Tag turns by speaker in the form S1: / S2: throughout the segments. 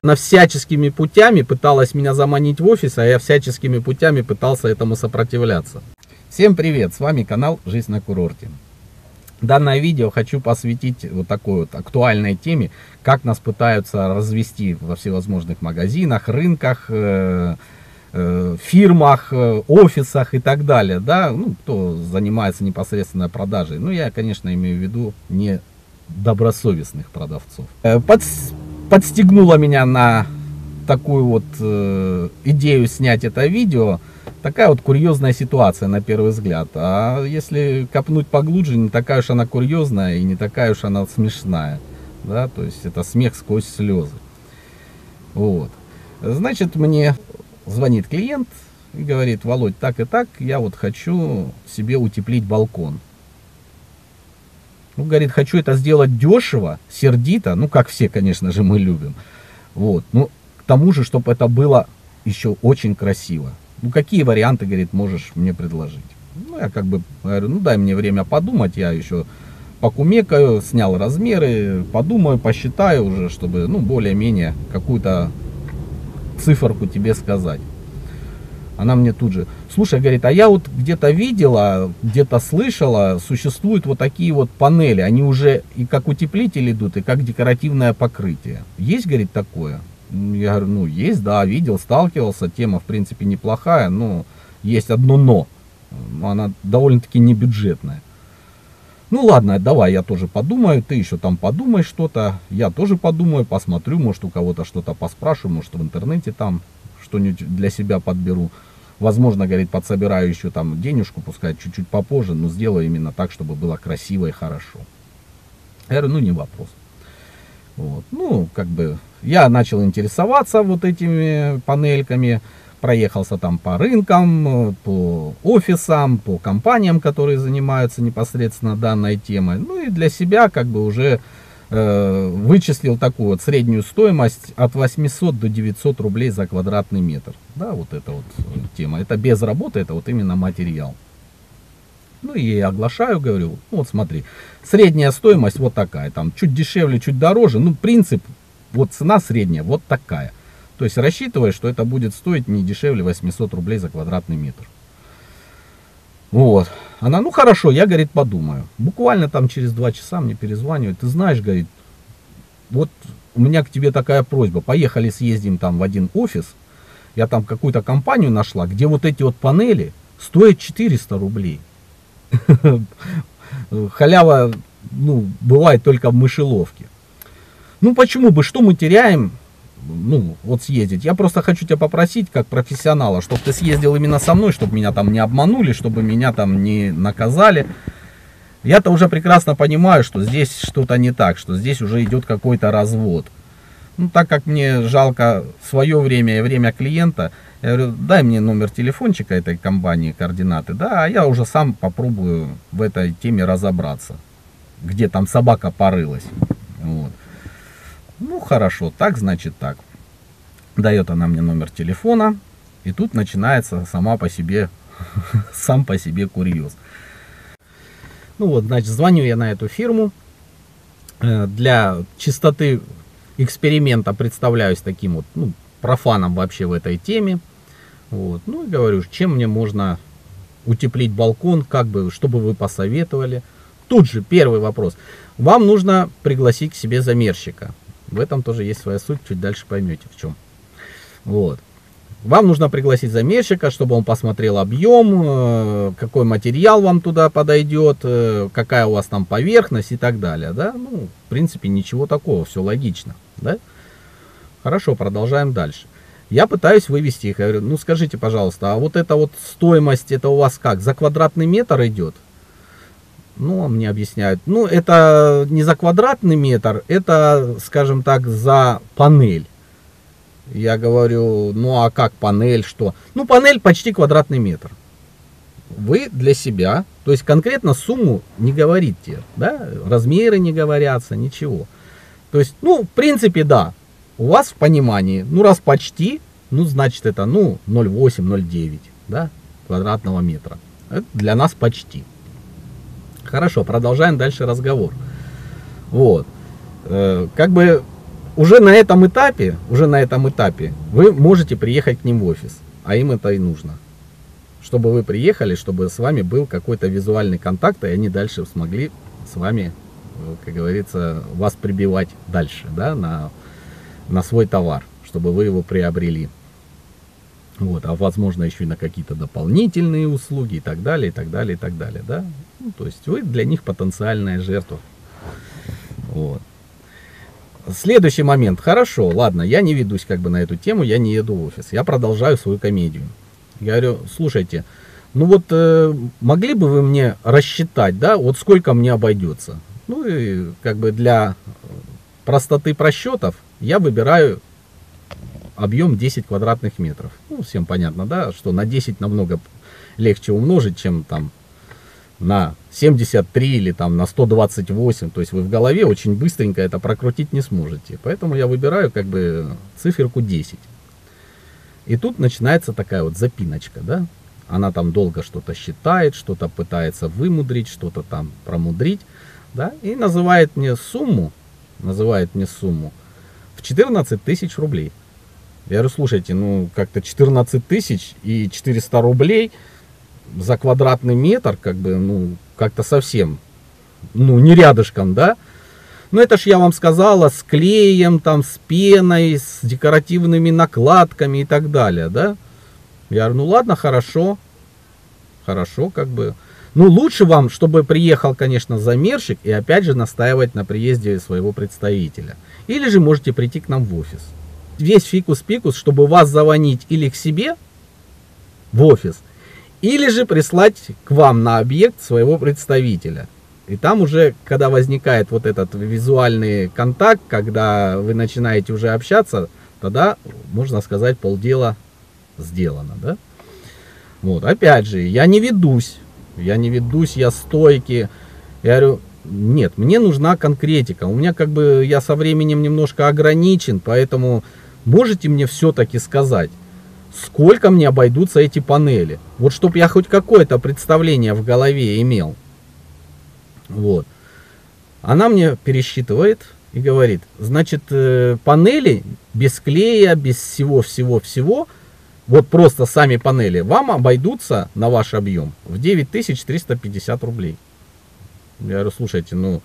S1: Она всяческими путями пыталась меня заманить в офис, а я всяческими путями пытался этому сопротивляться. Всем привет, с вами канал «Жизнь на курорте». Данное видео хочу посвятить вот такой вот актуальной теме, как нас пытаются развести во всевозможных магазинах, рынках, фирмах, офисах и так далее, да, ну, кто занимается непосредственно продажей. Ну, я, конечно, имею в виду не добросовестных продавцов. Подстегнула меня на такую вот идею снять это видео такая вот курьезная ситуация на первый взгляд. А если копнуть поглубже, не такая уж она курьезная и не такая уж она смешная, да, то есть это смех сквозь слезы. Вот. Значит, мне звонит клиент и говорит: Володь, так и так, я вот хочу себе утеплить балкон. Ну, говорит, хочу это сделать дешево, сердито, ну, как все, конечно же, мы любим. Вот, ну, к тому же, чтобы это было еще очень красиво. Ну, какие варианты, говорит, можешь мне предложить? Ну, я как бы говорю, ну, дай мне время подумать, я еще покумекаю, снял размеры, подумаю, посчитаю уже, чтобы, ну, более-менее какую-то циферку тебе сказать. Она мне тут же: слушай, говорит, а я вот где-то видела, где-то слышала, существуют вот такие вот панели, они уже и как утеплитель идут, и как декоративное покрытие. Есть, говорит, такое? Я говорю, ну, есть, да, видел, сталкивался, тема, в принципе, неплохая, но есть одно но. Она довольно-таки небюджетная. Ну, ладно, давай, я тоже подумаю, ты еще там подумай что-то, я тоже подумаю, посмотрю, может, у кого-то что-то поспрашиваю, может, в интернете там что-нибудь для себя подберу. Возможно, говорит, подсобираю еще там денежку, пускай чуть-чуть попозже, но сделаю именно так, чтобы было красиво и хорошо. Я говорю, ну, не вопрос. Вот. Ну, как бы, я начал интересоваться вот этими панельками, проехался там по рынкам, по офисам, по компаниям, которые занимаются непосредственно данной темой. Ну, и для себя, как бы, уже вычислил такую вот среднюю стоимость от 800 до 900 рублей за квадратный метр. Да, вот эта вот тема. Это без работы, это вот именно материал. Ну и я оглашаю, говорю, ну вот смотри, средняя стоимость вот такая, там чуть дешевле, чуть дороже, ну принцип, вот цена средняя вот такая. То есть рассчитывая, что это будет стоить не дешевле 800 рублей за квадратный метр. Вот. Она, ну хорошо, я, говорит, подумаю. Буквально там через 2 часа мне перезванивает. Ты знаешь, говорит, вот у меня к тебе такая просьба. Поехали съездим там в один офис. Я там какую-то компанию нашла, где вот эти вот панели стоят 400 рублей. Халява, ну, бывает только в мышеловке. Ну почему бы, что мы теряем? Ну, вот съездить. Я просто хочу тебя попросить, как профессионала, чтобы ты съездил именно со мной, чтобы меня там не обманули, чтобы меня там не наказали. Я-то уже прекрасно понимаю, что здесь что-то не так, что здесь уже идет какой-то развод. Ну, так как мне жалко свое время и время клиента, я говорю, дай мне номер телефончика этой компании, координаты, да, а я уже сам попробую в этой теме разобраться, где там собака порылась. Вот. Ну, хорошо, так значит так. Дает она мне номер телефона, и тут начинается сам по себе курьез. Ну вот, значит, звоню я на эту фирму. Для чистоты эксперимента представляюсь таким вот, ну, профаном вообще в этой теме. Вот. Ну и говорю, чем мне можно утеплить балкон, как бы, чтобы вы посоветовали. Тут же первый вопрос. Вам нужно пригласить к себе замерщика. В этом тоже есть своя суть, чуть дальше поймете в чем. Вот. Вам нужно пригласить замерщика, чтобы он посмотрел объем, какой материал вам туда подойдет, какая у вас там поверхность и так далее. Да? Ну, в принципе, ничего такого, все логично. Да? Хорошо, продолжаем дальше. Я пытаюсь вывести их. Я говорю, ну скажите, пожалуйста, а вот эта вот стоимость, это у вас как, за квадратный метр идет? Ну, мне объясняют, ну, это не за квадратный метр, это, скажем так, за панель. Я говорю, ну, а как панель, что? Ну, панель почти квадратный метр. Вы для себя, то есть конкретно сумму не говорите, да, размеры не говорятся, ничего. То есть, ну, в принципе, да, у вас в понимании, ну, раз почти, ну, значит, это, ну, 0,8-0,9, да, квадратного метра. Это для нас почти. Хорошо, продолжаем дальше разговор. Вот. Как бы уже на этом этапе вы можете приехать к ним в офис, а им это и нужно. Чтобы вы приехали, чтобы с вами был какой-то визуальный контакт, и они дальше смогли с вами, как говорится, вас прибивать дальше, да, на свой товар, чтобы вы его приобрели. Вот, а возможно еще и на какие-то дополнительные услуги и так далее, и так далее, и так далее, да. Ну, то есть вы для них потенциальная жертва. Вот. Следующий момент. Хорошо, ладно, я не ведусь как бы на эту тему, я не еду в офис. Я продолжаю свою комедию. Я говорю, слушайте, ну вот могли бы вы мне рассчитать, да, вот сколько мне обойдется? Ну и как бы для простоты просчетов я выбираю объем 10 квадратных метров. Ну, всем понятно, да, что на 10 намного легче умножить, чем там на 73 или там на 128. То есть вы в голове очень быстренько это прокрутить не сможете. Поэтому я выбираю как бы циферку 10. И тут начинается такая вот запиночка, да. Она там долго что-то считает, что-то пытается вымудрить, что-то там промудрить, да. И называет мне сумму в 14 тысяч рублей. Я говорю, слушайте, ну как-то 14 тысяч и 400 рублей за квадратный метр, как бы, ну, как-то совсем, ну, не рядышком, да. Ну, это ж я вам сказала, с клеем, там, с пеной, с декоративными накладками и так далее, да. Я говорю, ну ладно, хорошо, как бы. Ну, лучше вам, чтобы приехал, конечно, замерщик и опять же настаивать на приезде своего представителя. Или же можете прийти к нам в офис. Весь фикус-пикус, чтобы вас завонить или к себе в офис, или же прислать к вам на объект своего представителя. И там уже, когда возникает вот этот визуальный контакт, когда вы начинаете уже общаться, тогда, можно сказать, полдела сделано, да? Вот, опять же, я не ведусь, я стойкий. Я говорю, нет, мне нужна конкретика. У меня как бы, я со временем немножко ограничен, поэтому можете мне все-таки сказать, сколько мне обойдутся эти панели? Вот чтобы я хоть какое-то представление в голове имел. Вот. Она мне пересчитывает и говорит, значит, панели без клея, без всего, вот просто сами панели вам обойдутся на ваш объем в 9350 рублей. Я говорю, слушайте, ну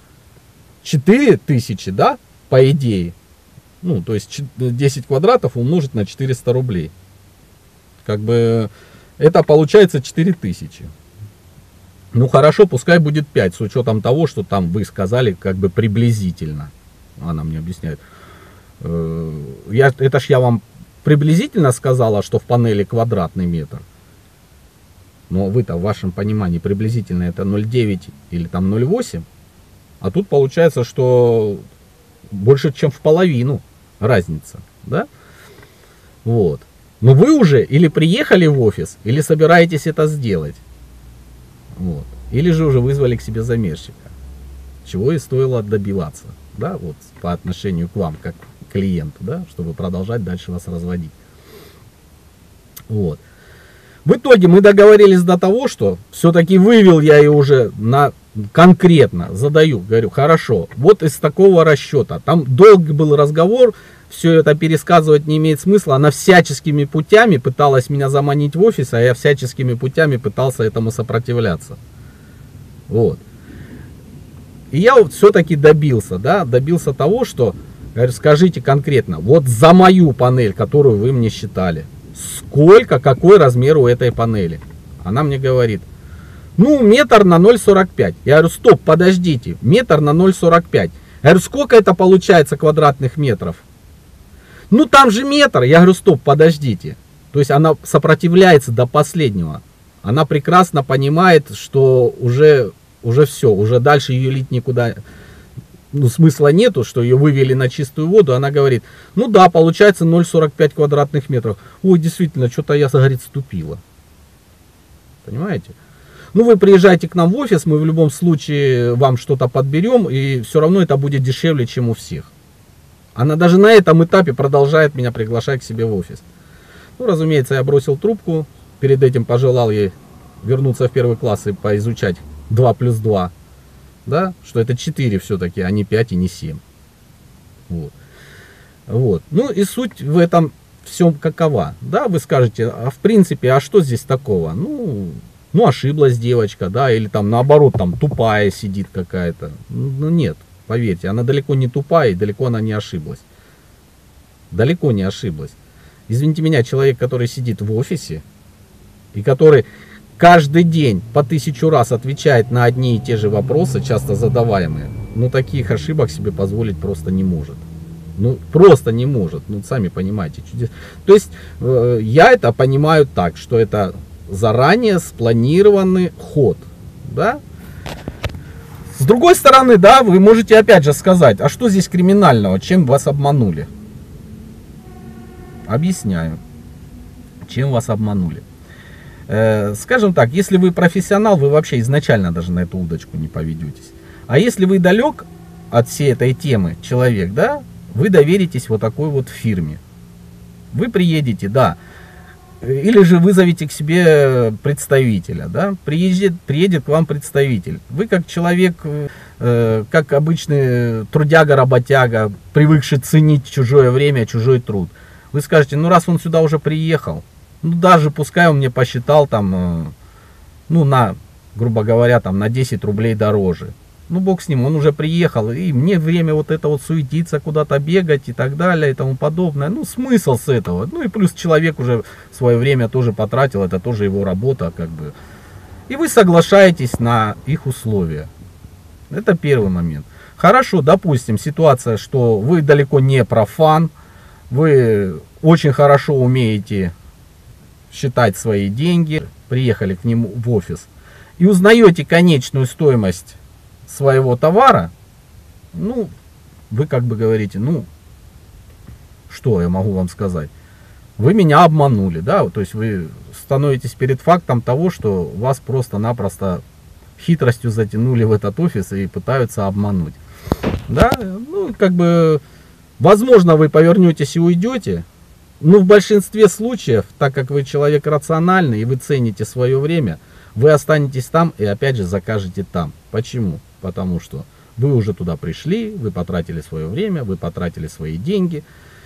S1: 4000, да, по идее. Ну, то есть 10 квадратов умножить на 400 рублей. Как бы это получается 4000. Ну хорошо, пускай будет 5, с учетом того, что там вы сказали как бы приблизительно. Она мне объясняет. Это ж я вам приблизительно сказала, что в панели квадратный метр. Но вы-то в вашем понимании приблизительно это 0,9 или там 0,8. А тут получается, что больше чем в половину разница, да? Вот. Но вы уже или приехали в офис, или собираетесь это сделать. Вот. Или же уже вызвали к себе замерщика. Чего и стоило добиваться, да, вот по отношению к вам, как к клиенту, да, чтобы продолжать дальше вас разводить. Вот. В итоге мы договорились до того, что все-таки вывел я ее уже на конкретно, задаю, говорю, хорошо, вот из такого расчета. Там долгий был разговор, все это пересказывать не имеет смысла. Она всяческими путями пыталась меня заманить в офис, а я всяческими путями пытался этому сопротивляться. Вот. И я вот все-таки добился, да, добился того, что, говорю, скажите конкретно, вот за мою панель, которую вы мне считали, сколько, какой размер у этой панели? Она мне говорит, ну, метр на 0,45. Я говорю, стоп, подождите, метр на 0,45. Я говорю, сколько это получается квадратных метров? Ну, там же метр. Я говорю, стоп, подождите. То есть она сопротивляется до последнего. Она прекрасно понимает, что уже все, уже дальше ее лить никуда, ну, смысла нету, что ее вывели на чистую воду. Она говорит, ну да, получается 0,45 квадратных метров. Ой, действительно, что-то я, говорит, ступила. Понимаете? Ну, вы приезжайте к нам в офис, мы в любом случае вам что-то подберем, и все равно это будет дешевле, чем у всех. Она даже на этом этапе продолжает меня приглашать к себе в офис. Ну, разумеется, я бросил трубку, перед этим пожелал ей вернуться в первый класс и поизучать 2 плюс 2. Да, что это 4 все-таки, а не 5 и не 7. Вот. Вот. Ну и суть в этом всем какова. Да, вы скажете, а в принципе, а что здесь такого? Ну ошиблась девочка, да, или там наоборот, там тупая сидит какая-то. Ну нет, поверьте, она далеко не тупая и далеко она не ошиблась. Далеко не ошиблась. Извините меня, человек, который сидит в офисе и который каждый день по 1000 раз отвечает на одни и те же вопросы, часто задаваемые, ну таких ошибок себе позволить просто не может. Ну просто не может, ну сами понимаете. То есть я это понимаю так, что это заранее спланированный ход, да? С другой стороны, да, вы можете опять же сказать, а что здесь криминального, чем вас обманули? Объясняю, чем вас обманули. Скажем так, если вы профессионал, вы вообще изначально даже на эту удочку не поведетесь. А если вы далек от всей этой темы человек, да, вы доверитесь вот такой вот фирме. Вы приедете, да, или же вызовете к себе представителя, да, приедет к вам представитель. Вы как человек, как обычный трудяга-работяга, привыкший ценить чужое время, чужой труд. Вы скажете, ну раз он сюда уже приехал, ну даже пускай он мне посчитал там, ну на, грубо говоря, там на 10 рублей дороже. Ну бог с ним, он уже приехал, и мне время вот это вот суетиться, куда-то бегать и так далее и тому подобное. Ну смысл с этого. Ну и плюс человек уже свое время тоже потратил, это тоже его работа как бы. И вы соглашаетесь на их условия. Это первый момент. Хорошо, допустим, ситуация, что вы далеко не профан, вы очень хорошо умеете считать свои деньги, приехали к нему в офис и узнаете конечную стоимость своего товара, ну, вы как бы говорите, ну, что я могу вам сказать? Вы меня обманули, да, то есть вы становитесь перед фактом того, что вас просто-напросто хитростью затянули в этот офис и пытаются обмануть. Да, ну, как бы... Возможно, вы повернетесь и уйдете, но в большинстве случаев, так как вы человек рациональный и вы цените свое время, вы останетесь там и опять же закажете там. Почему? Потому что вы уже туда пришли, вы потратили свое время, вы потратили свои деньги,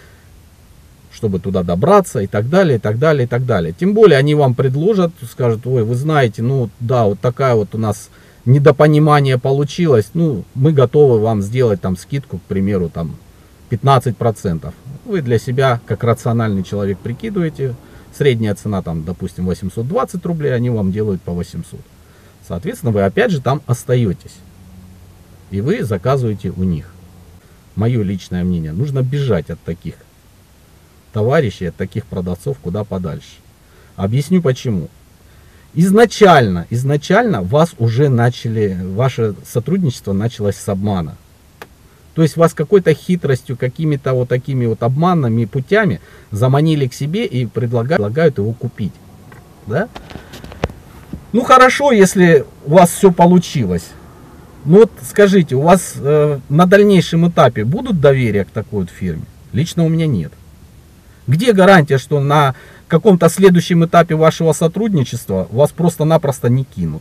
S1: чтобы туда добраться и так далее, и так далее, и так далее. Тем более они вам предложат, скажут, ой, вы знаете, ну да, вот такая вот у нас недопонимание получилось, ну мы готовы вам сделать там скидку, к примеру, там 15%. Вы для себя, как рациональный человек, прикидываете. Средняя цена, там, допустим, 820 рублей, они вам делают по 800. Соответственно, вы опять же там остаетесь. И вы заказываете у них. Мое личное мнение, нужно бежать от таких товарищей, от таких продавцов куда подальше. Объясню почему. Изначально вас уже начали, ваше сотрудничество началось с обмана. То есть вас какой-то хитростью, какими-то вот такими вот обманными путями заманили к себе и предлагают его купить. Да? Ну хорошо, если у вас все получилось. Ну вот скажите, у вас на дальнейшем этапе будут доверия к такой вот фирме? Лично у меня нет. Где гарантия, что на каком-то следующем этапе вашего сотрудничества вас просто-напросто не кинут?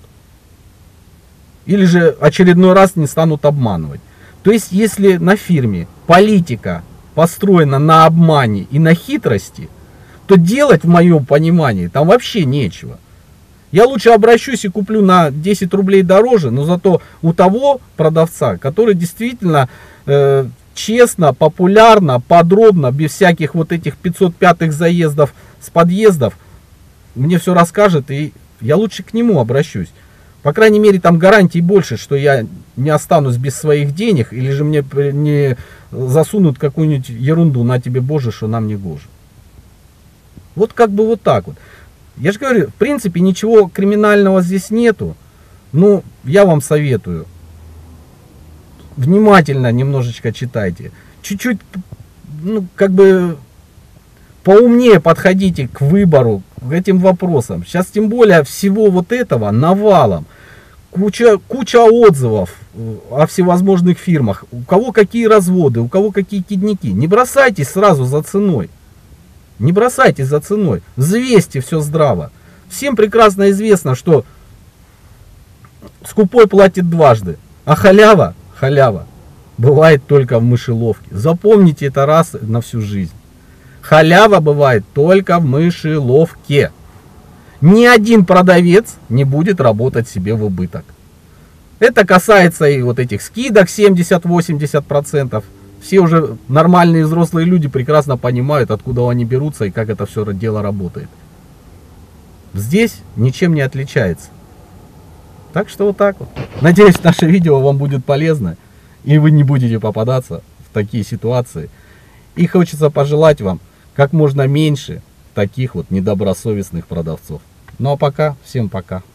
S1: Или же очередной раз не станут обманывать? То есть, если на фирме политика построена на обмане и на хитрости, то делать, в моем понимании, там вообще нечего. Я лучше обращусь и куплю на 10 рублей дороже, но зато у того продавца, который действительно честно, популярно, подробно, без всяких вот этих 505-х заездов с подъездов, мне все расскажет, и я лучше к нему обращусь. По крайней мере, там гарантий больше, что я не останусь без своих денег, или же мне не засунут какую-нибудь ерунду, на тебе Боже, что нам не гоже. Вот как бы вот так вот. Я же говорю, в принципе, ничего криминального здесь нету. Но я вам советую. Внимательно немножечко читайте. Чуть-чуть, ну, как бы поумнее подходите к выбору, к этим вопросам. Сейчас тем более всего вот этого навалом. Куча отзывов о всевозможных фирмах. У кого какие разводы, у кого какие кидники. Не бросайтесь сразу за ценой. Не бросайтесь за ценой. Взвесьте все здраво. Всем прекрасно известно, что скупой платит дважды. А халява, халява. бывает только в мышеловке. Запомните это раз на всю жизнь. Халява бывает только в мышеловке. Ни один продавец не будет работать себе в убыток. Это касается и вот этих скидок 70-80%. Все уже нормальные взрослые люди прекрасно понимают, откуда они берутся и как это все дело работает. Здесь ничем не отличается. Так что вот так вот. Надеюсь, наше видео вам будет полезно, и вы не будете попадаться в такие ситуации. И хочется пожелать вам как можно меньше таких вот недобросовестных продавцов. Ну а пока, всем пока.